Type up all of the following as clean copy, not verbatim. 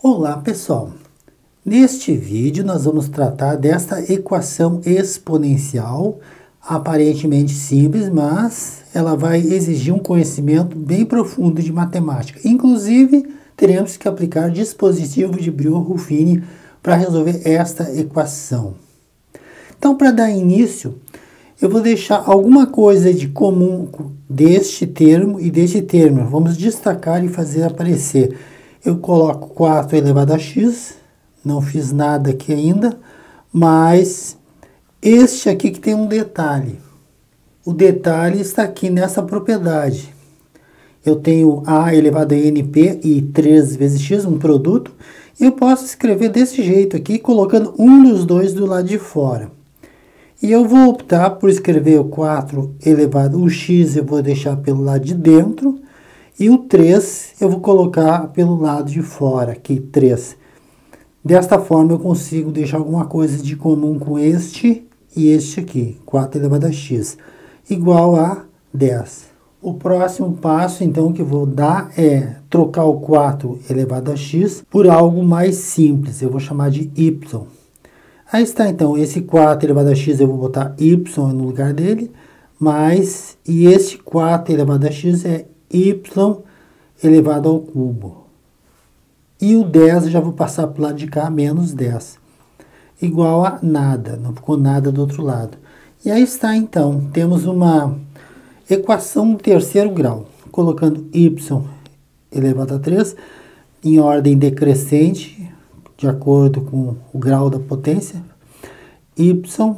Olá pessoal, neste vídeo nós vamos tratar desta equação exponencial, aparentemente simples, mas ela vai exigir um conhecimento bem profundo de matemática. Inclusive, teremos que aplicar dispositivo de Brillouin-Ruffini para resolver esta equação. Então, para dar início, eu vou deixar alguma coisa de comum deste termo e deste termo. Vamos destacar e fazer aparecer. Eu coloco 4 elevado a x, não fiz nada aqui ainda, mas este aqui que tem um detalhe. O detalhe está aqui nessa propriedade. Eu tenho a elevado a np e 3 vezes x, um produto, e eu posso escrever desse jeito aqui, colocando um dos dois do lado de fora. E eu vou optar por escrever o 4 elevado, o x eu vou deixar pelo lado de dentro, e o 3 eu vou colocar pelo lado de fora, aqui 3. Desta forma eu consigo deixar alguma coisa de comum com este e este aqui, 4 elevado a x, igual a 10. O próximo passo, então, que eu vou dar é trocar o 4 elevado a x por algo mais simples, eu vou chamar de y. Aí está, então, esse 4 elevado a x eu vou botar y no lugar dele, e esse 4 elevado a x é y elevado ao cubo. E o 10 eu já vou passar para o lado de cá, menos 10. Igual a nada, não ficou nada do outro lado. E aí está, então, temos uma equação do terceiro grau, colocando y elevado a 3 em ordem decrescente, de acordo com o grau da potência, y,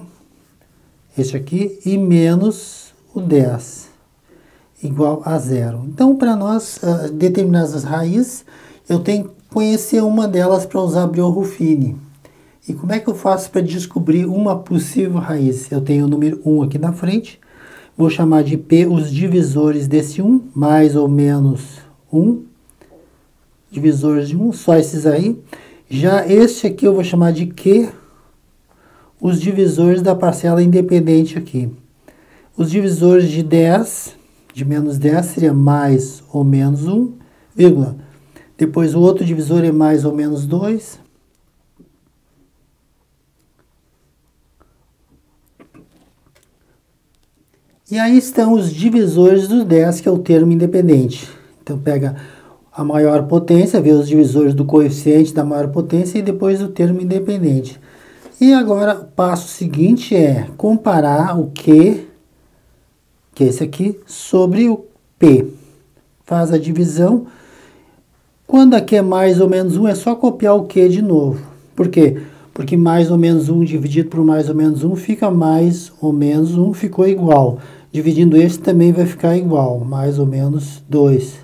este aqui, e menos o 10, igual a 0. Então, para nós determinar as raízes, eu tenho que conhecer uma delas para usar Brillouin-Ruffini. E como é que eu faço para descobrir uma possível raiz? Eu tenho o número 1 aqui na frente, vou chamar de P os divisores desse 1, mais ou menos 1, divisores de 1, só esses aí. Já este aqui eu vou chamar de Q, os divisores da parcela independente aqui. Os divisores de 10, de menos 10, seria mais ou menos 1, vírgula. Depois o outro divisor é mais ou menos 2. E aí estão os divisores do 10, que é o termo independente. Então pega a maior potência, vê os divisores do coeficiente da maior potência e depois o termo independente. E agora o passo seguinte é comparar o Q, que é esse aqui, sobre o P. Faz a divisão. Quando aqui é mais ou menos 1, é só copiar o Q de novo. Por quê? Porque mais ou menos 1 dividido por mais ou menos 1 fica mais ou menos 1, ficou igual. Dividindo este também vai ficar igual, mais ou menos 2.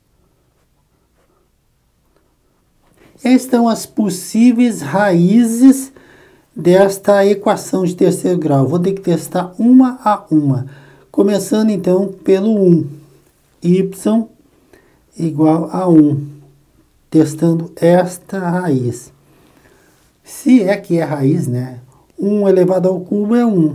Estão as possíveis raízes desta equação de terceiro grau. Vou ter que testar uma a uma. Começando então pelo 1. Y igual a 1. Testando esta raiz. Se é que é raiz, né? 1 elevado ao cubo é 1.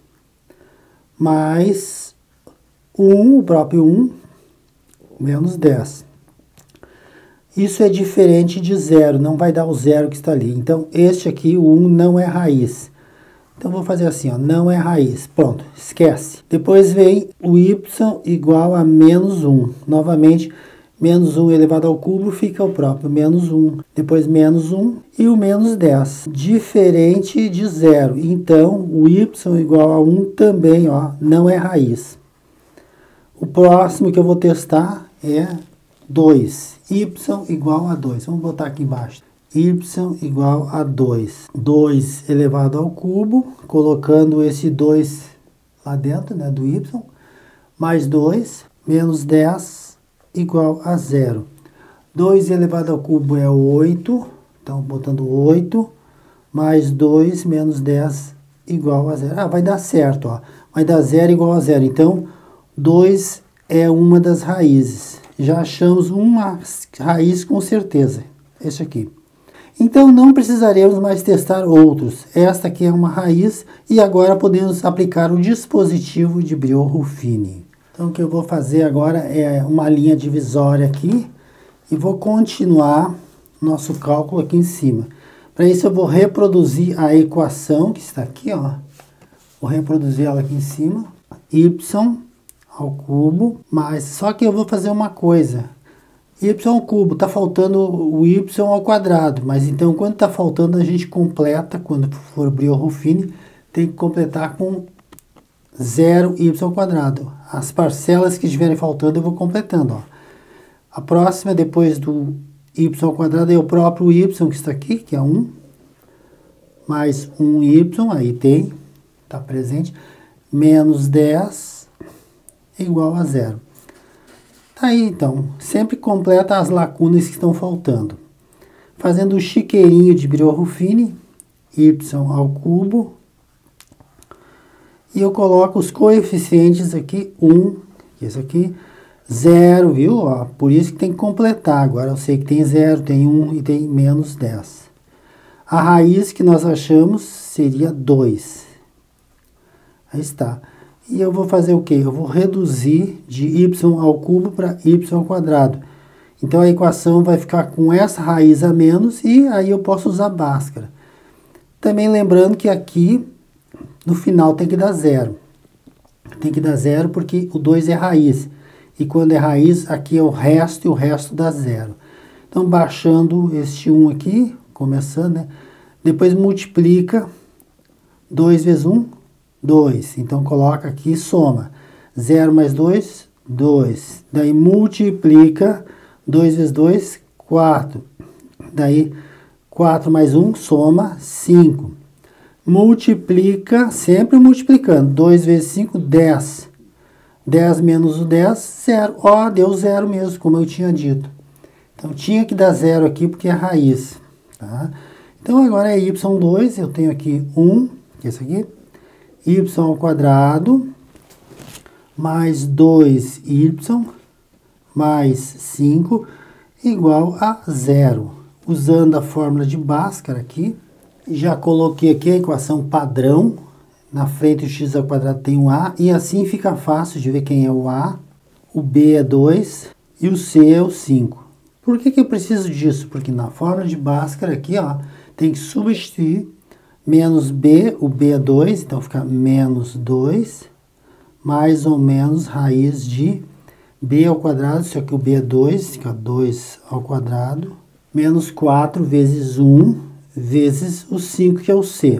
Mais 1, o próprio 1, menos 10. Isso é diferente de 0, não vai dar o 0 que está ali. Então, este aqui, o 1, não é raiz. Então, vou fazer assim, ó, não é raiz. Pronto, esquece. Depois vem o y igual a menos 1. Novamente, menos 1 elevado ao cubo fica o próprio menos 1. Depois, menos 1 e o menos 10. Diferente de 0. Então, o y igual a 1 também, ó, não é raiz. O próximo que eu vou testar é 2. Y igual a 2. Vamos botar aqui embaixo. Y igual a 2. 2 elevado ao cubo, colocando esse 2 lá dentro, né, do y, mais 2, menos 10, igual a 0. 2 elevado ao cubo é 8, então botando 8, mais 2, menos 10, igual a 0. Ah, vai dar certo, ó. Vai dar 0 igual a 0. Então, 2 é uma das raízes. Já achamos uma raiz com certeza, esse aqui. Então, não precisaremos mais testar outros. Esta aqui é uma raiz e agora podemos aplicar o dispositivo de Brillouin-Ruffini. Então, o que eu vou fazer agora é uma linha divisória aqui e vou continuar nosso cálculo aqui em cima. Para isso eu vou reproduzir a equação que está aqui, ó. Vou reproduzir ela aqui em cima. Y ao cubo, mas só que eu vou fazer uma coisa. Y ao cubo, tá faltando o y ao quadrado, mas então quando tá faltando a gente completa, quando for abrir o Ruffini, tem que completar com 0y ao quadrado. As parcelas que estiverem faltando eu vou completando, ó. A próxima, depois do y ao quadrado, é o próprio y que está aqui, que é 1, mais 1y, aí tem, tá presente, menos 10 igual a 0. Tá aí, então, sempre completa as lacunas que estão faltando. Fazendo o chiqueirinho de Birolfini, y ao cubo, e eu coloco os coeficientes aqui, 1, esse aqui, 0, viu? Ó, por isso que tem que completar. Agora eu sei que tem 0, tem 1 e tem menos 10. A raiz que nós achamos seria 2. Aí está. E eu vou fazer o quê? Eu vou reduzir de y ao cubo para y ao quadrado. Então a equação vai ficar com essa raiz a menos e aí eu posso usar Bhaskara. Também lembrando que aqui no final tem que dar 0. Tem que dar 0 porque o 2 é raiz. E quando é raiz, aqui é o resto e o resto dá 0. Então baixando este 1 aqui, começando, né? Depois multiplica 2 vezes 1, 2. Então, coloca aqui e soma. 0 mais 2, 2. Daí, multiplica 2 vezes 2, 4. Daí, 4 mais 1, soma 5. Multiplica, sempre multiplicando. 2 vezes 5, 10. 10 menos o 10, 0. Ó, deu 0 mesmo, como eu tinha dito. Então, tinha que dar 0 aqui, porque é raiz. Tá? Então, agora é y2. Eu tenho aqui 1, que é esse aqui. Y ao quadrado, mais 2y, mais 5, igual a 0. Usando a fórmula de Bhaskara aqui, já coloquei aqui a equação padrão. Na frente o x ao quadrado tem um a, e assim fica fácil de ver quem é o a. O b é 2 e o c é o 5. Por que eu preciso disso? Porque na fórmula de Bhaskara aqui, ó, tem que substituir menos b, o b é 2, então fica menos 2, mais ou menos raiz de b ao quadrado, só que o b é 2, fica 2 ao quadrado, menos 4 vezes 1, vezes o 5, que é o c.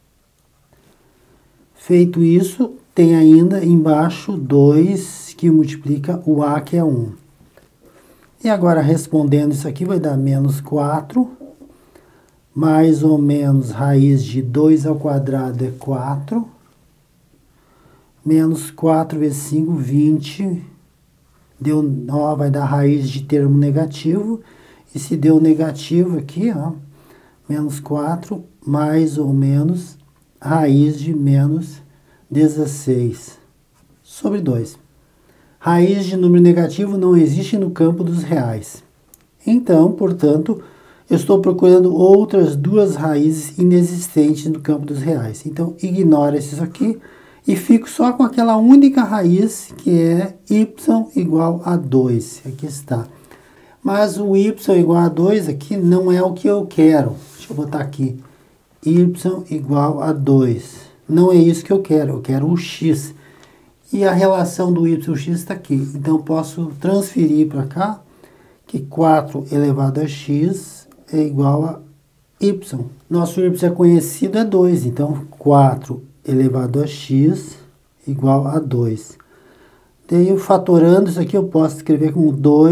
Feito isso, tem ainda embaixo 2, que multiplica o a, que é 1. E agora, respondendo isso aqui, vai dar menos 4, mais ou menos raiz de 2 ao quadrado é 4, menos 4 vezes 5, 20, deu, ó, vai dar raiz de termo negativo, e se deu negativo aqui, ó, menos 4, mais ou menos raiz de menos 16 sobre 2. Raiz de número negativo não existe no campo dos reais. Então, portanto, eu estou procurando outras duas raízes inexistentes no campo dos reais. Então, ignora isso aqui e fico só com aquela única raiz que é y igual a 2. Aqui está. Mas o y igual a 2 aqui não é o que eu quero. Deixa eu botar aqui. Y igual a 2. Não é isso que eu quero o x. E a relação do y e o x está aqui. Então, eu posso transferir para cá que 4 elevado a x é igual a y. Nosso y é conhecido, é 2. Então, 4 elevado a x igual a 2. Daí, eu fatorando isso aqui, eu posso escrever como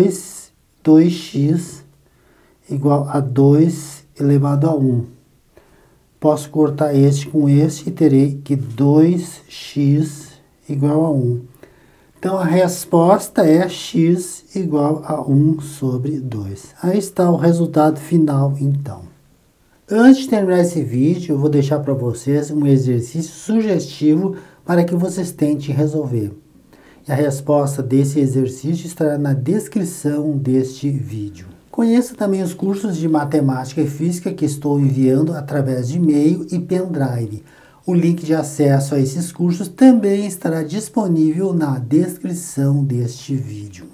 2x igual a 2 elevado a 1. Posso cortar este com este e terei que 2x igual a 1. Então, a resposta é x igual a 1 sobre 2. Aí está o resultado final, então. Antes de terminar esse vídeo, eu vou deixar para vocês um exercício sugestivo para que vocês tentem resolver. E a resposta desse exercício estará na descrição deste vídeo. Conheça também os cursos de matemática e física que estou enviando através de e-mail e pendrive. O link de acesso a esses cursos também estará disponível na descrição deste vídeo.